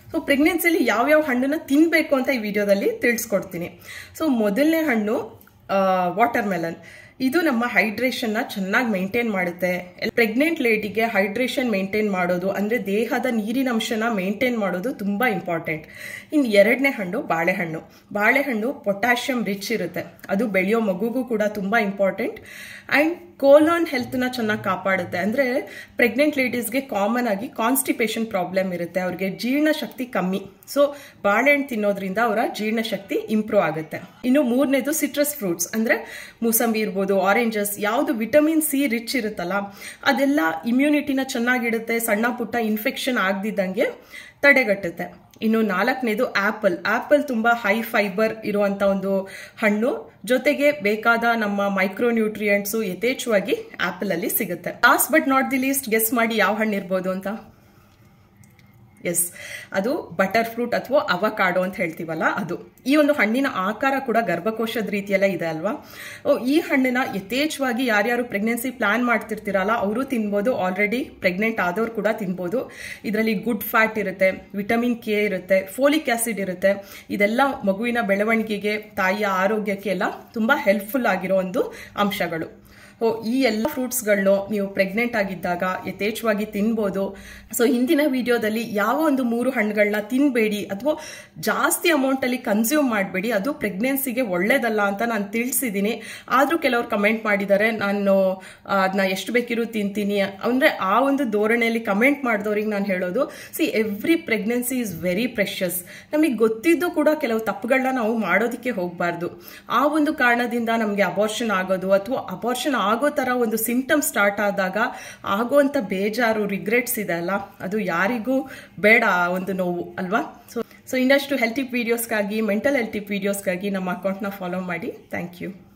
So ಪ್ರೆಗ್ನೆನ್ಸಿಯಲ್ಲಿ ಯಾವ್ಯಾವ ಹಣ್ಣನ್ನ ತಿನ್ಬೇಕು ಅಂತ ಈ ವಿಡಿಯೋದಲ್ಲಿ ತಿಳಿಸ್ಕೊಡ್ತೀನಿ. ಸೊ ಮೊದಲನೇ ಹಣ್ಣು ವಾಟರ್ ಮೆಲನ್. ಇದು ನಮ್ಮ ಹೈಡ್ರೇಷನ್ನ ಚೆನ್ನಾಗಿ ಮೇಂಟೈನ್ ಮಾಡುತ್ತೆ. ಪ್ರೆಗ್ನೆಂಟ್ ಲೇಡಿಗೆ ಹೈಡ್ರೇಷನ್ ಮೇಂಟೈನ್ ಮಾಡೋದು ಅಂದ್ರೆ ದೇಹದ ನೀರಿನ ಅಂಶನ ಮೇಂಟೈನ್ ಮಾಡೋದು ತುಂಬಾ ಇಂಪಾರ್ಟೆಂಟ್. ಇನ್ನು ಎರಡನೇ ಹಣ್ಣು ಬಾಳೆಹಣ್ಣು. ಬಾಳೆಹಣ್ಣು ಪೊಟ್ಯಾಷಿಯಂ ರಿಚ್ ಇರುತ್ತೆ, ಅದು ಬೆಳೆಯೋ ಮಗುಗೂ ಕೂಡ ತುಂಬಾ ಇಂಪಾರ್ಟೆಂಟ್. ಅಂಡ್ ಕೋಲಾನ್ ಹೆಲ್ತ್ನ ಚೆನ್ನಾಗಿ ಕಾಪಾಡುತ್ತೆ. ಅಂದ್ರೆ ಪ್ರೆಗ್ನೆಂಟ್ ಲೇಡೀಸ್ಗೆ ಕಾಮನ್ ಆಗಿ ಕಾನ್ಸ್ಟಿಪೇಷನ್ ಪ್ರಾಬ್ಲಮ್ ಇರುತ್ತೆ, ಅವ್ರಿಗೆ ಜೀರ್ಣಶಕ್ತಿ ಕಮ್ಮಿ. ಸೊ ಬಾಳೆಹಣ್ಣು ತಿನ್ನೋದ್ರಿಂದ ಅವರ ಜೀರ್ಣಶಕ್ತಿ ಇಂಪ್ರೂವ್ ಆಗುತ್ತೆ. ಇನ್ನು ಮೂರನೇದು ಸಿಟ್ರಸ್ ಫ್ರೂಟ್ಸ್, ಅಂದ್ರೆ ಮೂಸಂಬಿ ಇರ್ಬೋದು, ಆರೆಂಜಸ್, ಯಾವುದು ವಿಟಮಿನ್ ಸಿ ರಿಚ್ ಇರುತ್ತಲ್ಲ ಅದೆಲ್ಲ ಇಮ್ಯುನಿಟಿನ ಚೆನ್ನಾಗಿಡುತ್ತೆ, ಸಣ್ಣ ಪುಟ್ಟ ಇನ್ಫೆಕ್ಷನ್ ಆಗದಿದ್ದಂಗೆ ತಡೆಗಟ್ಟುತ್ತೆ. ಇನ್ನು ನಾಲ್ಕನೇದು ಆಪಲ್. ಆಪಲ್ ತುಂಬಾ ಹೈ ಫೈಬರ್ ಇರುವಂತ ಒಂದು ಹಣ್ಣು, ಜೊತೆಗೆ ಬೇಕಾದ ನಮ್ಮ ಮೈಕ್ರೋ ನ್ಯೂಟ್ರಿಯೆಂಟ್ಸು ಯಥೇಚ್ಛವಾಗಿ ಆಪಲ್ ಅಲ್ಲಿ ಸಿಗುತ್ತೆ. Last but not the least, guess ಮಾಡಿ ಯಾವ ಹಣ್ಣು ಇರ್ಬೋದು ಅಂತ. ಎಸ್, ಅದು ಬಟರ್ ಫ್ರೂಟ್ ಅಥವಾ ಅವಕಾಡೋ ಅಂತ ಹೇಳ್ತೀವಲ್ಲ ಅದು. ಈ ಒಂದು ಹಣ್ಣಿನ ಆಕಾರ ಕೂಡ ಗರ್ಭಕೋಶದ ರೀತಿಯೆಲ್ಲ ಇದೆ ಅಲ್ವಾ. ಈ ಹಣ್ಣನ್ನ ಯಥೇಚ್ಛವಾಗಿ ಯಾರ್ಯಾರು ಪ್ರೆಗ್ನೆನ್ಸಿ ಪ್ಲಾನ್ ಮಾಡ್ತಿರ್ತೀರಲ್ಲ ಅವರು ತಿನ್ಬೋದು. ಆಲ್ರೆಡಿ ಪ್ರೆಗ್ನೆಂಟ್ ಆದವ್ರು ಕೂಡ ತಿನ್ಬೋದು. ಇದರಲ್ಲಿ ಗುಡ್ ಫ್ಯಾಟ್ ಇರುತ್ತೆ, ವಿಟಮಿನ್ ಕೆ ಇರುತ್ತೆ, ಫೋಲಿಕ್ ಆಸಿಡ್ ಇರುತ್ತೆ. ಇದೆಲ್ಲ ಮಗುವಿನ ಬೆಳವಣಿಗೆಗೆ, ತಾಯಿಯ ಆರೋಗ್ಯಕ್ಕೆ ಎಲ್ಲ ತುಂಬಾ ಹೆಲ್ಪ್ಫುಲ್ ಆಗಿರೋ ಒಂದು ಅಂಶಗಳು. ಈ ಎಲ್ಲ ಫ್ರೂಟ್ಸ್ಗಳನ್ನು ನೀವು ಪ್ರೆಗ್ನೆಂಟ್ ಆಗಿದ್ದಾಗ ಯಥೇಚ್ಛವಾಗಿ ತಿನ್ಬೋದು. ಸೊ ಹಿಂದಿನ ವಿಡಿಯೋದಲ್ಲಿ ಯಾವ ಒಂದು 3 ಹಣ್ಣುಗಳನ್ನ ತಿನ್ಬೇಡಿ ಅಥವಾ ಜಾಸ್ತಿ ಅಮೌಂಟ್ ಅಲ್ಲಿ ಕನ್ಸ್ಯೂಮ್ ಮಾಡಬೇಡಿ, ಅದು ಪ್ರೆಗ್ನೆನ್ಸಿಗೆ ಒಳ್ಳೇದಲ್ಲ ಅಂತ ನಾನು ತಿಳಿಸಿದ್ದೀನಿ. ಆದ್ರೂ ಕೆಲವರು ಕಮೆಂಟ್ ಮಾಡಿದ್ದಾರೆ, ನಾನು ಅದನ್ನ ಎಷ್ಟು ಬೇಕಿರೋ ತಿಂತೀನಿ ಅಂದ್ರೆ ಆ ಒಂದು ಧೋರಣೆಯಲ್ಲಿ ಕಮೆಂಟ್ ಮಾಡಿದವ್ರಿಗೆ ನಾನು ಹೇಳೋದು, every pregnancy is very precious. ನಮಗೆ ಗೊತ್ತಿದ್ದು ಕೂಡ ಕೆಲವು ತಪ್ಪುಗಳನ್ನ ನಾವು ಮಾಡೋದಕ್ಕೆ ಹೋಗಬಾರ್ದು. ಆ ಒಂದು ಕಾರಣದಿಂದ ನಮಗೆ ಅಬಾರ್ಷನ್ ಆಗೋದು ಅಥವಾ ಅಬಾರ್ಷನ್ ಆಗೋ ತರ ಒಂದು ಸಿಂಪ್ಟಮ್ ಸ್ಟಾರ್ಟ್ ಆದಾಗ ಆಗುವಂತ ಬೇಜಾರು, ರಿಗ್ರೆಟ್ಸ್ ಇದೆ ಅಲ್ಲ, ಅದು ಯಾರಿಗೂ ಬೇಡ ಒಂದು ನೋವು ಅಲ್ವಾ. ಸೊ ಇನ್ನಷ್ಟು ಹೆಲ್ತ್ ಟಿಪ್ ವಿಡಿಯೋಸ್ಗಾಗಿ, ಮೆಂಟಲ್ ಹೆಲ್ತ್ ಟಿಪ್ ವಿಡಿಯೋಸ್ಗಾಗಿ ನಮ್ಮ ಅಕೌಂಟ್ನ ಫಾಲೋ ಮಾಡಿ. Thank you.